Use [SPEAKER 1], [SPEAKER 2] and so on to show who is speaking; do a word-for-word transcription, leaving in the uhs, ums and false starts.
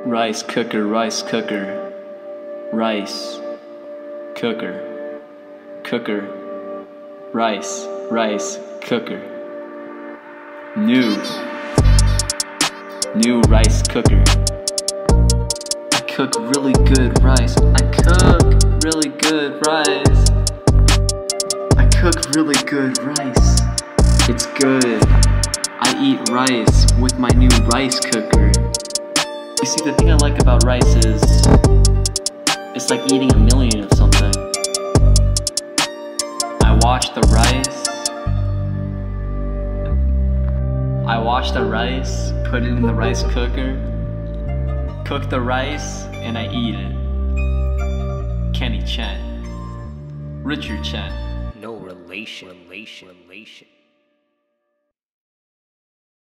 [SPEAKER 1] Rice cooker, rice cooker, rice cooker, cooker, rice, rice cooker, new, new rice cooker. I cook really good rice. I cook really good rice. I cook really good rice. It's good. I eat rice with my new rice cooker. You see, the thing I like about rice is it's like eating a million of something. I wash the rice. I wash the rice, put it in the rice cooker, cook the rice, and I eat it. Kenny Chen. Richard Chen.
[SPEAKER 2] No relation, relation, relation.